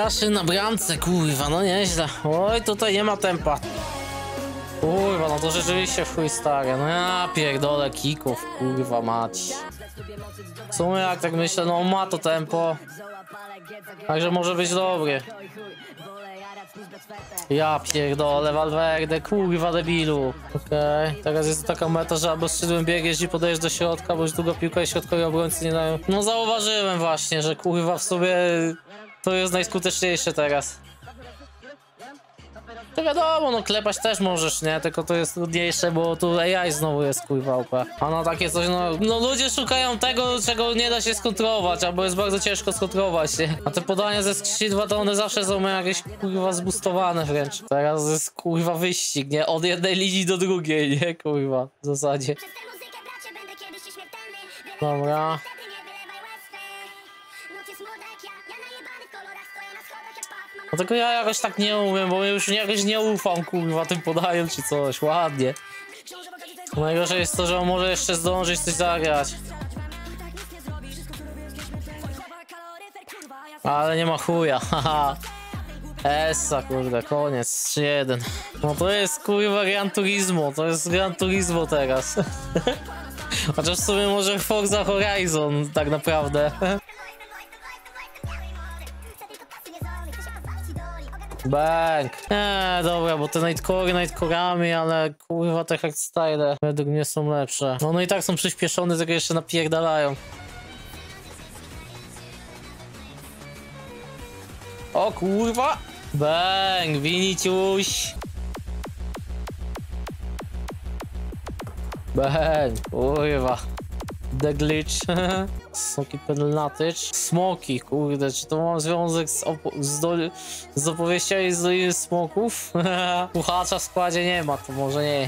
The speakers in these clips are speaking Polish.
Kaszyn na bramce, kurwa, no nieźle. Oj, tutaj nie ma tempa. Kurwa, no to rzeczywiście w chuj stary. No ja pierdolę kików, kurwa mać. W sumie jak tak myślę, no ma to tempo. Także może być dobry. Ja pierdolę, Valverde, kurwa debilu. Okej, teraz jest taka meta, że albo szydłem biegniesz i podejdziesz do środka, bo już długo piłka i środkowi obrońcy nie dają. No zauważyłem właśnie, że kurwa w sobie to jest najskuteczniejsze teraz. To wiadomo, no klepać też możesz, nie? Tylko to jest trudniejsze, bo tu AI znowu jest kurwa OP. A no takie coś, no ludzie szukają tego, czego nie da się skontrolować, albo jest bardzo ciężko skontrolować, nie? A te podania ze skrzydła to one zawsze są jakieś kurwa zbustowane wręcz. Teraz jest kurwa wyścig, nie? Od jednej linii do drugiej, nie? Kurwa, w zasadzie. Dobra. No tylko ja jakoś tak nie umiem, bo już jakoś nie ufam, kurwa, tym podają czy coś, ładnie. Najgorsze jest to, że on może jeszcze zdążyć coś zagrać. Ale nie ma chuja, haha. Essa, kurde, koniec, 3-1. No to jest kurwa Gran Turismo, to jest Gran Turismo teraz. Chociaż w sumie może Forza Horizon, tak naprawdę. Bang! Dobra, bo te nightcore'ami, ale kurwa te hardstyle według mnie są lepsze. No i tak są przyspieszone, tylko jeszcze napierdalają. O kurwa! Bang! Vinicius! Bang! Kurwa! The glitch. Smoki penaltycz. Smoki, kurde, czy to mam związek z opowieściami z Doliny Smoków? Puchacza w składzie nie ma, to może nie.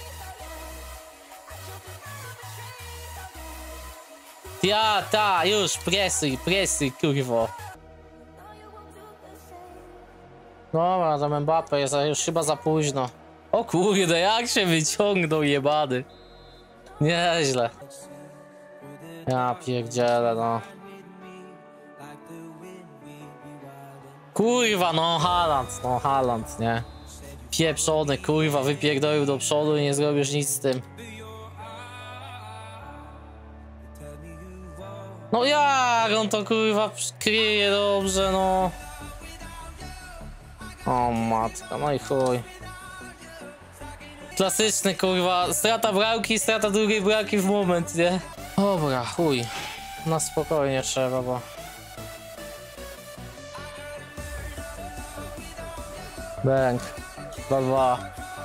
Już, presuj, kurwo. Dobra, tam Mbappé jest już chyba za późno. O kurde, jak się wyciągnął jebany. Nieźle. Ja pierdzielę, no. Kurwa, no Haaland, nie? Pieprzony, kurwa, wypierdolił do przodu i nie zrobisz nic z tym. No jak on to kurwa kryje dobrze, no. O matka, no i chuj. Klasyczny kurwa, strata bramki, strata drugiej bramki w moment, nie? Dobra, chuj. Na spokojnie trzeba, bo... Bang. 2-2.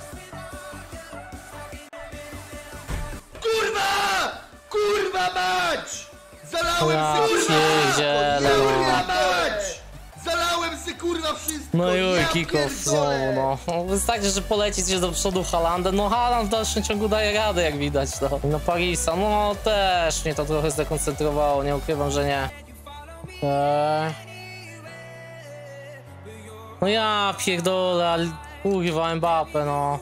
Kurwa mać! Zalałem Ja pierdzielę, no. Zalałem se kurwa wszystko! No i ja kick-off znowu, no. Wystarczy, że polecieć się do przodu Haalandem. No Haaland w dalszym ciągu daje radę, jak widać, no. No Parisa, no też mnie to trochę zdekoncentrowało, nie ukrywam, że nie. No ja pierdolę, kurwa Mbappé, no.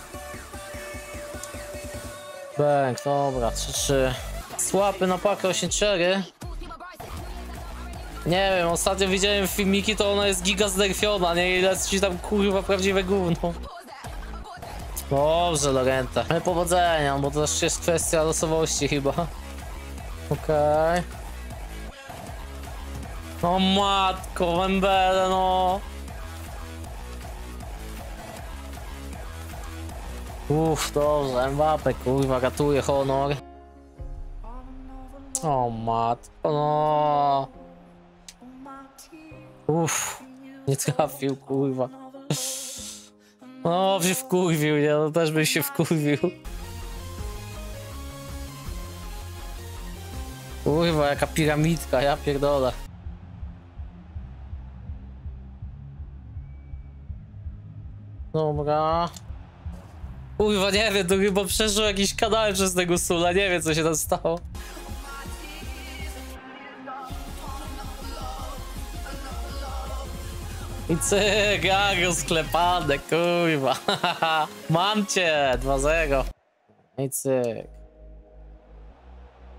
Bang, dobra, 3-3. Słapy na pakę 8-4. Nie wiem, ostatnio widziałem filmiki, to ona jest giga znerfiona, nie? Ile ci tam kurwa prawdziwe gówno. Dobrze, Lorente. Ale powodzenia, bo to też jest kwestia losowości chyba. Okej. O matko, Wembele, no. Dobrze, Mbappé, kurwa, ratuje honor. O matko, no. Nie trafił, kurwa. No, się wkurwił, nie? No też bym się wkurwił. Kurwa, jaka piramidka, ja pierdolę. Dobra. Kurwa, nie wiem, to chyba przeszło jakiś kanał przez tego Sula, nie wiem co się tam stało. I cyk, jak rozklepane, kurwa. Mam cię, 2-0. I cyk.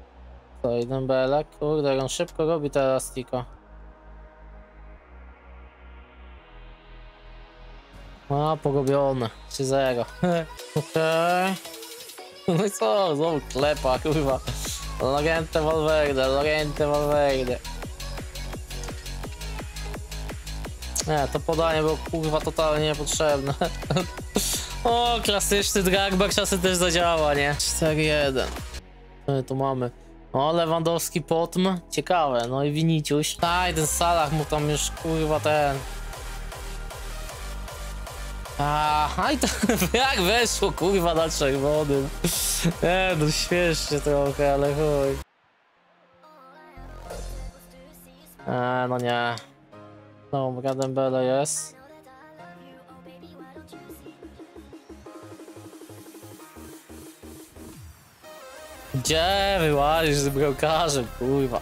To jeden belek, kurde, on szybko robi teraz Tiko. A, pogubione. 3-0. Okej. No i co? Znowu klepa, kurwa. Lorente Valverde, Lorente Valverde. Nie, to podanie było kurwa totalnie niepotrzebne. O, klasyczny dragback czasem też zadziała, nie? 4-1. Co tu mamy? O, Lewandowski Potm. Ciekawe, no i Vinicius. Aj, ten Salah mu tam już kurwa ten... i to jak weszło kurwa na czerwonym. No śmiesznie trochę, ale chuj. No nie. Dobra, Dembele jest. Gdzie wyłazisz z bramkarzem, kurwa?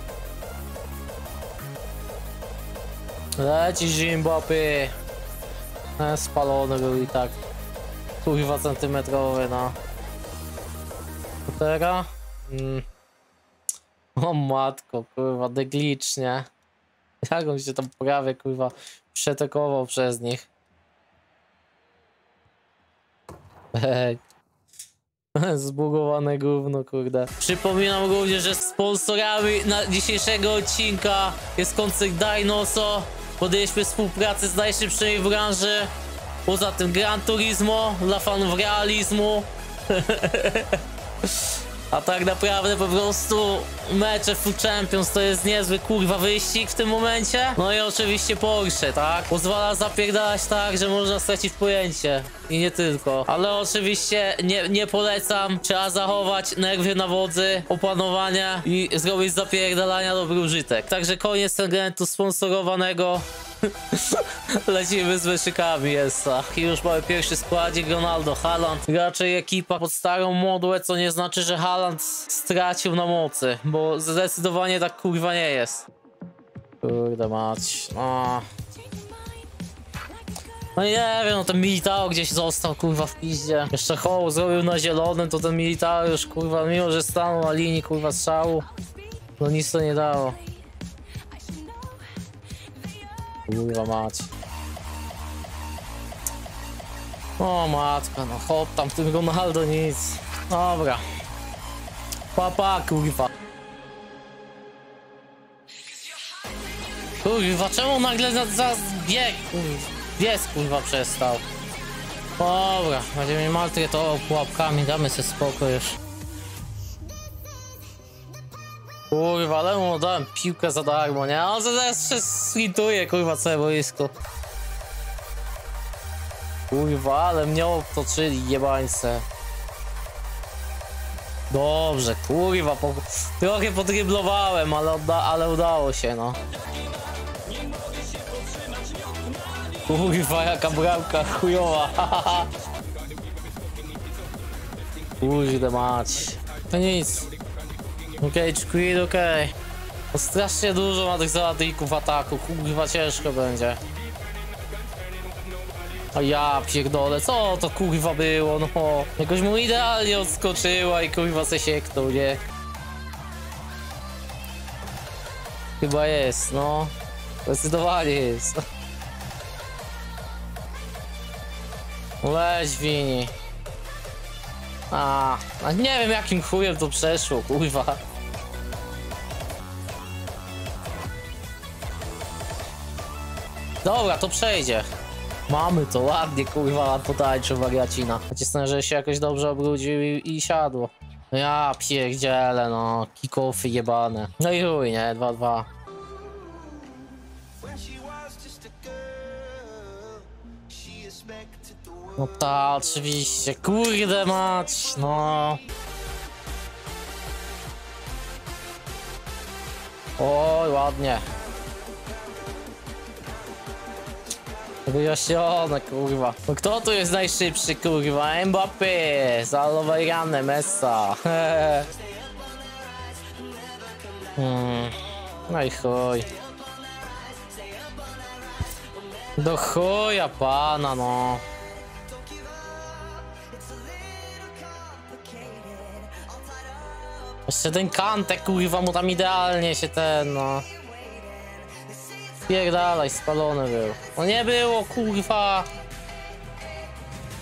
Leci Mbappé. Spalony był i tak. Kurwa centymetrowy, no. Teraz? O matko, kurwa, deglicznie. Jak on się tam prawie, kurwa, przetekował przez nich. Zbugowane gówno, kurde. Przypominam również, że sponsorami na dzisiejszego odcinka jest koncert Dinoso. Podjęliśmy współpracę z najszybszymi w branży. Poza tym Gran Turismo dla fanów realizmu. A tak naprawdę po prostu mecze Food Champions to jest niezły kurwa wyścig w tym momencie. No i oczywiście Porsche, tak? Pozwala zapierdalać tak, że można stracić pojęcie. I nie tylko. Ale oczywiście nie polecam. Trzeba zachować nerwy na wodzy, opanowania i zrobić z zapierdalania dobry użytek. Także koniec segmentu sponsorowanego. Lecimy z weszykami Essa. I już mamy pierwszy składzik. Ronaldo, Haaland. Raczej ekipa pod starą modłę, co nie znaczy, że Haaland stracił na mocy, bo zdecydowanie tak kurwa nie jest. Kurde mać. No nie wiem, no ten Militao gdzieś został kurwa w piździe. Jeszcze Hoł zrobił na zielonym, to ten Militao już kurwa, mimo że stanął na linii kurwa strzału, no nic to nie dało. Kurwa mać. O matka, no hop, tam w tym Ronaldo nic. Dobra. Papa, kurwa. Kurwa, czemu nagle bieg, kurwa. Biec, kurwa, przestał. Dobra, będzie mnie maltretował pułapkami, damy sobie spokój już. Kurwa, ale mu dałem piłkę za darmo, nie? On zaraz się slituje, kurwa, całe boisko. Kurwa, ale mnie obtoczyli, jebańce. Dobrze, kurwa, trochę podryblowałem, ale udało się, no. Kurwa, jaka bramka chujowa. Kurde mać. To nic. Okej, Squid, okej. No strasznie dużo ma tych zawodników w ataku, kurwa ciężko będzie. A ja pierdolę, co to kurwa było, no. Jakoś mu idealnie odskoczyła i kurwa se sieknął, nie? Chyba jest, no. Zdecydowanie jest. Leź Wini. A nie wiem jakim chujem to przeszło, kurwa. Dobra, to przejdzie. Mamy to, ładnie, kurwa, potańczył wariacina. Nacisnę, że się jakoś dobrze obrudził i siadło. Ja pierdzielę, no. Kick-offy jebane. No i chuj, nie? 2-2. No ta, oczywiście. Kurde mać, no. Oj, ładnie. Wyjaśnione, kurwa. No kto tu jest najszybszy, kurwa? Mbappé, Zalowajrane, Messa. No i chuj. Do chuja pana, no. Jeszcze ten Kantek, kurwa, mu tam idealnie się ten, no. Pierdalaj, spalony był. No nie było, kurwa.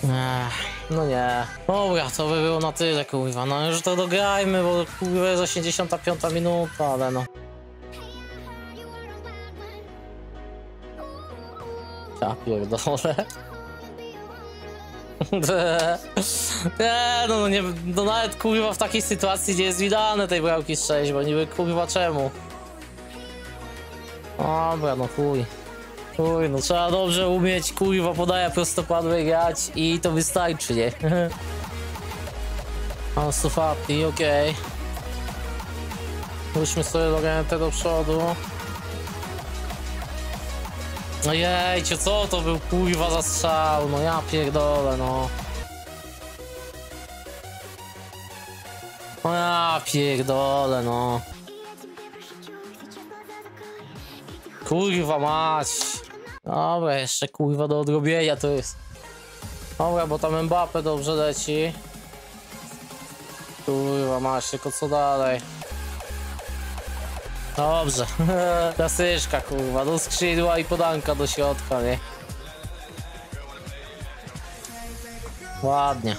No nie. Dobra, to by było na tyle, kurwa. No już to dograjmy, bo kurwa jest 85 minuta, ale no. Ja pierdolę. Nie, no nie, no nawet kurwa w takiej sytuacji nie jest widane tej bramki 6, bo niby kurwa czemu. Dobra, no chuj. Chuj, no trzeba dobrze umieć kurwa podaję prostopadłe grać i to wystarczy, nie? Mam stufapki, okej. Wróćmy sobie lorentę do przodu. No jejcie, co to był kurwa za strzał? No ja pierdolę, no. No ja pierdolę, no. Kurwa mać. Dobra, jeszcze kurwa do odrobienia to jest. Dobra, bo tam Mbappé dobrze leci. Kurwa mać, tylko co dalej? Dobrze. Klasyczka kurwa, do skrzydła i podanka do środka, nie? Ładnie.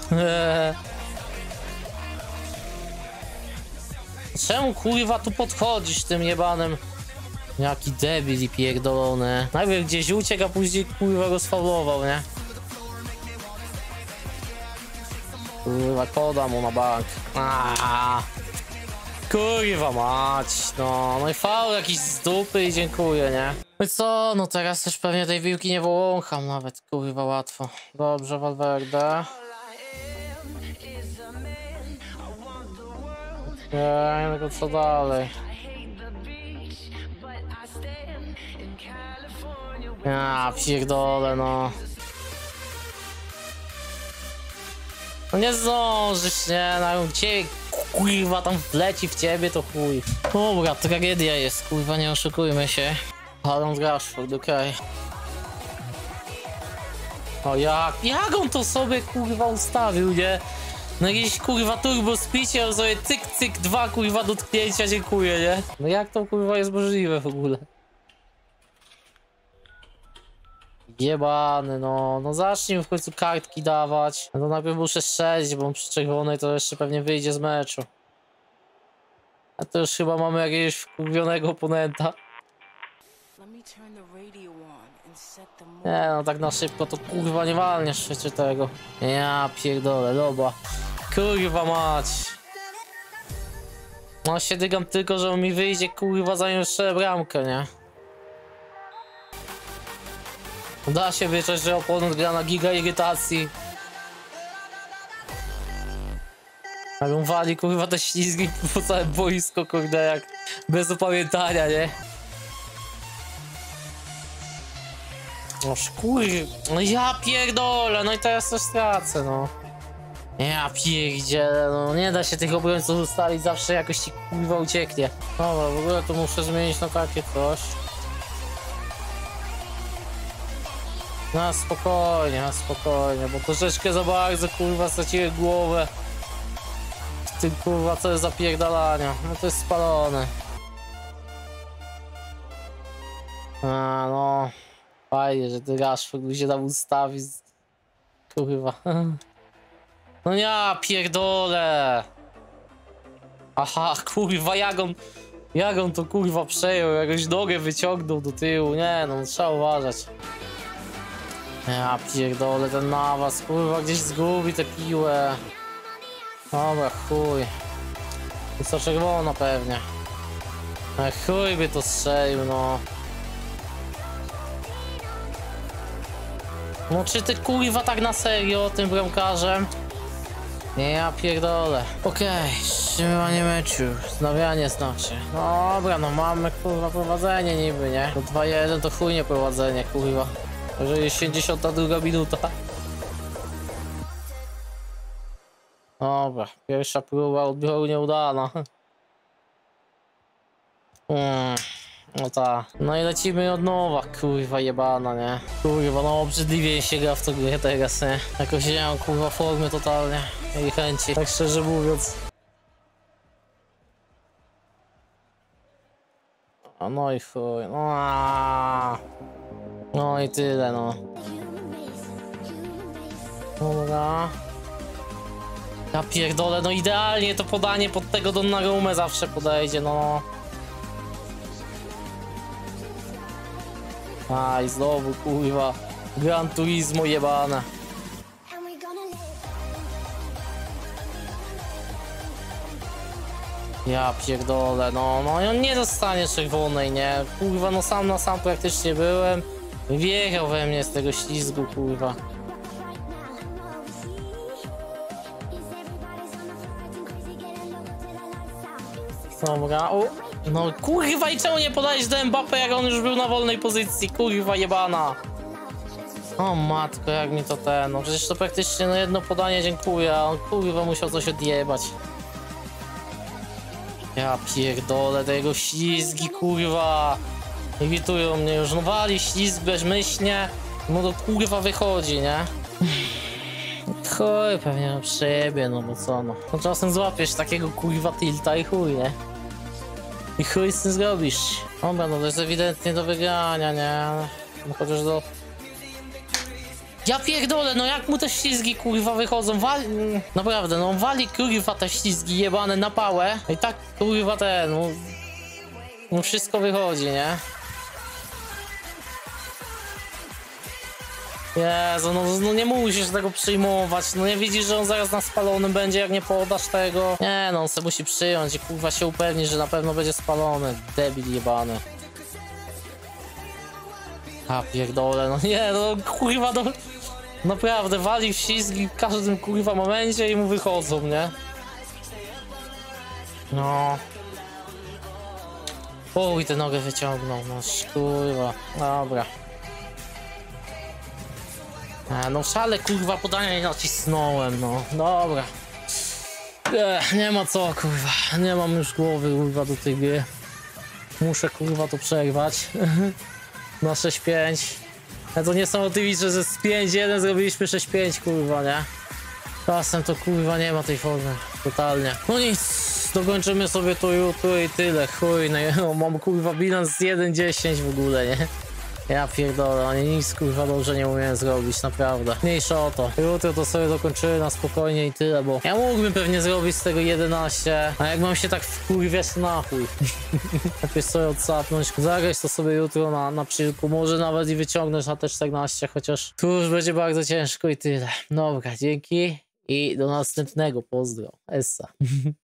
Czemu kurwa tu podchodzisz tym jebanem? Jaki debil i pierdolony. Najpierw gdzieś uciekł, a później kurwa go sfaulował, nie? Kurwa, podam mu na bank. Kurwa mać, no. No i faul jakiś z dupy i dziękuję, nie? No i co, no teraz też pewnie tej piłki nie wącham nawet, kurwa łatwo. Dobrze, Valverde. No to co dalej? Ja pierdolę, no. No nie zdążysz, nie? No cię kurwa tam wleci w ciebie, to chuj. Dobra, tragedia jest, kurwa, nie oszukujmy się. Aaron Rashford, okej. O jak on to sobie kurwa ustawił, nie? No jakieś kurwa turbo spicie, on sobie cyk cyk 2 kurwa dotknięcia, dziękuję, nie? No jak to kurwa jest możliwe w ogóle? Jebany, no zacznij w końcu kartki dawać. No to najpierw muszę strzelić, bo przy czerwonej to jeszcze pewnie wyjdzie z meczu. A to już chyba mamy jakiegoś wkurwionego oponenta. Nie no, tak na szybko to kurwa nie walniesz przecież tego. Ja pierdolę, loba. Kurwa mać. No się dygam tylko, że on mi wyjdzie kurwa zanim jeszcze bramkę, nie? Da się wyczuć, że oponent gra na giga irytacji. Jak on wali kurwa te ślizgi po całe boisko, kurde, jak bez opamiętania, nie? Noż kurwa, no ja pierdolę, no i teraz coś stracę, no. Ja pierdzielę, no nie da się tych obrońców ustalić, zawsze jakoś ci kurwa ucieknie. Dobra, w ogóle to muszę zmienić na takie coś. Na spokojnie, bo troszeczkę za bardzo kurwa straciłem głowę. Z tym kurwa co jest zapierdalania, no to jest spalone. No. Fajnie, że ty Rashford mi się tam ustawi. Kurwa. No ja pierdolę. Aha, kurwa, jak on to kurwa przejął, jakąś nogę wyciągnął do tyłu. Nie no, trzeba uważać. Ja pierdolę, ten nawas, kurwa, gdzieś zgubi tę piłę. Dobra, chuj. To co, czerwona pewnie. Chuj by to strzelił, no. No czy ty kurwa tak na serio tym bramkarzem? Nie, ja pierdolę. Okej, wstrzymywanie meczu. Wznawianie znaczy. Dobra, no mamy kurwa prowadzenie niby, nie? To 2-1 to chujnie prowadzenie, kurwa. Jeżeli jest 72 minuta. Dobra, pierwsza próba odbioru nieudana. No tak. No i lecimy od nowa, kurwa jebana, nie? Kurwa, no obrzydliwie się gra w to grę teraz, nie? Jakoś nie mam kurwa formy totalnie i chęci, tak szczerze mówiąc. No i chuj, no i tyle, no. Dobra. Ja pierdolę, no idealnie to podanie pod tego Donnarumę zawsze podejdzie, no. Aj, znowu, kurwa. Gran Turismo jebane. Ja pierdolę, no i on nie dostanie czerwonej, nie? Kurwa, no sam na sam praktycznie byłem. Wjechał we mnie z tego ślizgu, kurwa. Dobra, o. No kurwa, i czemu nie podajesz do Mbappé, jak on już był na wolnej pozycji? Kurwa jebana. O matko, jak mi to ten, no przecież to praktycznie no jedno podanie, dziękuję, a on kurwa musiał coś odjebać. Ja pierdolę, tego ślizgi, kurwa. Irytują mnie już, no wali ślizg bezmyślnie, no to kurwa wychodzi, nie? Chuj, pewnie przejebie, no bo co no. No czasem złapiesz takiego kurwa tilta i chuj, nie? I chuj z tym zrobisz. Dobra, no to jest ewidentnie do wygrania, nie? No chociaż do... Ja pierdolę, no jak mu te ślizgi kurwa wychodzą, wali... Naprawdę, no wali kurwa te ślizgi jebane na pałę. I tak kurwa ten, no... No wszystko wychodzi, nie? Jezu, no nie musisz tego przyjmować, no nie widzisz, że on zaraz na spalonym będzie, jak nie podasz tego? Nie, no on se musi przyjąć i kurwa się upewnić, że na pewno będzie spalony, debil jebany. A pierdolę, no nie, no kurwa, no... Naprawdę, wali w ślizgi w każdym kurwa momencie i mu wychodzą, nie? No... Uj, tę nogę wyciągnął, no kurwa, dobra. No szale kurwa podania nie nacisnąłem, no dobra. Nie ma co kurwa, nie mam już głowy kurwa do tej gry. Muszę kurwa to przerwać. Na 6-5. Ja to niesamowite, że z 5-1 zrobiliśmy 6-5 kurwa, nie? Czasem to kurwa nie ma tej formy, totalnie. No nic, dokończymy sobie to jutro i tyle, chuj, no mam kurwa bilans z 1-10 w ogóle, nie? Ja pierdolę, oni nic kurwa dobrze nie umiem zrobić, naprawdę. Mniejsza o to. Jutro to sobie dokończymy na spokojnie i tyle, bo ja mógłbym pewnie zrobić z tego 11, a jak mam się tak wkurwiać, na chuj. Lepiej sobie odsapnąć, zagrać to sobie jutro na przyłku, może nawet i wyciągnąć na te 14, chociaż tu już będzie bardzo ciężko i tyle. Dobra, dzięki i do następnego, pozdro. Essa.